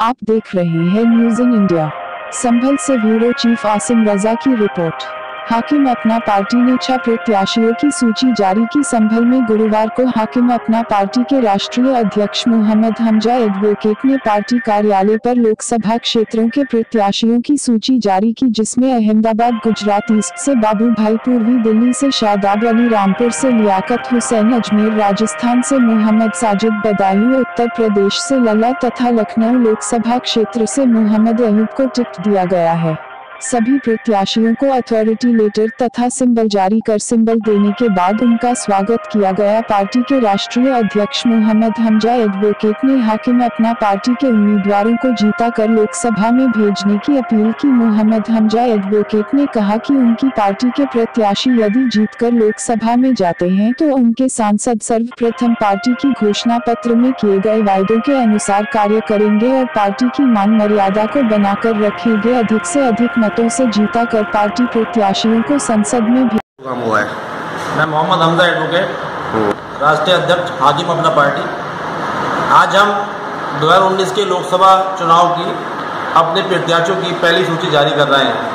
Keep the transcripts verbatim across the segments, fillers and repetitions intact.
आप देख रहे हैं न्यूज़ इन इंडिया। संभल से ब्यूरो चीफ आसिम रजा की रिपोर्ट। हाकिम अपना पार्टी ने छह प्रत्याशियों की सूची जारी की। संभल में गुरुवार को हाकिम अपना पार्टी के राष्ट्रीय अध्यक्ष मोहम्मद हमजा एडवोकेट ने पार्टी कार्यालय पर लोकसभा क्षेत्रों के प्रत्याशियों की सूची जारी की, जिसमें अहमदाबाद गुजरात ईस्ट से बाबू भाई, पूर्वी दिल्ली से शादाब अली, रामपुर से लियाकत हुसैन, अजमेर राजस्थान से मोहम्मद साजिद बदायूं, उत्तर प्रदेश से लल्ला तथा लखनऊ लोकसभा क्षेत्र से मोहम्मद अयूब को टिकट दिया गया है। सभी प्रत्याशियों को अथॉरिटी लेटर तथा सिंबल जारी कर सिंबल देने के बाद उनका स्वागत किया गया। पार्टी के राष्ट्रीय अध्यक्ष मोहम्मद हमजा एडवोकेट ने हाकिम अपना पार्टी के उम्मीदवारों को जीता कर लोकसभा में भेजने की अपील की। मोहम्मद हमजा एडवोकेट ने कहा कि उनकी पार्टी के प्रत्याशी यदि जीतकर लोकसभा में जाते हैं तो उनके सांसद सर्वप्रथम पार्टी की घोषणा पत्र में किए गए वायदों के अनुसार कार्य करेंगे और पार्टी की मान मर्यादा को बनाकर रखेंगे। अधिक से अधिक मतों से जीता कर पार्टी प्रत्याशियों को संसद में भी काम हुआ है। मैं मोहम्मद हमजा एडवोकेट, राष्ट्रीय अध्यक्ष हाकिम अपना पार्टी। आज हम दो हज़ार उन्नीस के लोकसभा चुनाव की अपने प्रत्याशियों की पहली सूची जारी कर रहे हैं।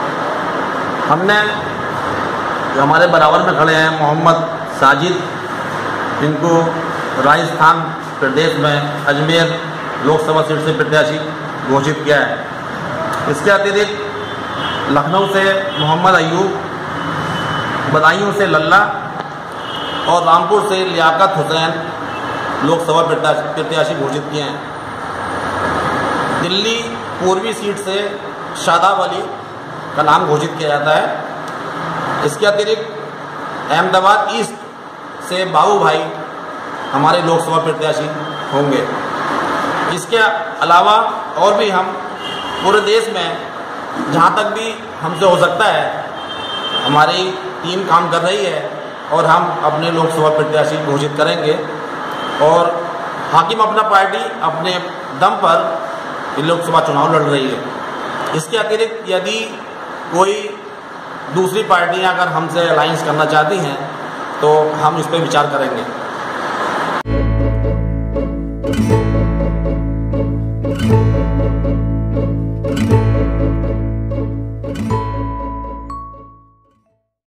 हमने जो हमारे बराबर में खड़े हैं मोहम्मद साजिद, जिनको राजस्थान प्रदेश में अजमेर लोकसभा सीट से प्रत्याशी घोषित किया है। इसके अतिरिक्त लखनऊ से मोहम्मद अयूब, बदायूं से लल्ला और रामपुर से लियाकत हुसैन लोकसभा प्रत्याशी घोषित किए हैं। दिल्ली पूर्वी सीट से शादाब अली का नाम घोषित किया जाता है। इसके अतिरिक्त अहमदाबाद ईस्ट से बाबू भाई हमारे लोकसभा प्रत्याशी होंगे। इसके अलावा और भी हम पूरे देश में जहाँ तक भी हमसे हो सकता है हमारी टीम काम कर रही है और हम अपने लोकसभा प्रत्याशी घोषित करेंगे। और हाकिम अपना पार्टी अपने दम पर लोकसभा चुनाव लड़ रही है। इसके अतिरिक्त यदि कोई दूसरी पार्टियां अगर हमसे अलायंस करना चाहती हैं तो हम इस पर विचार करेंगे।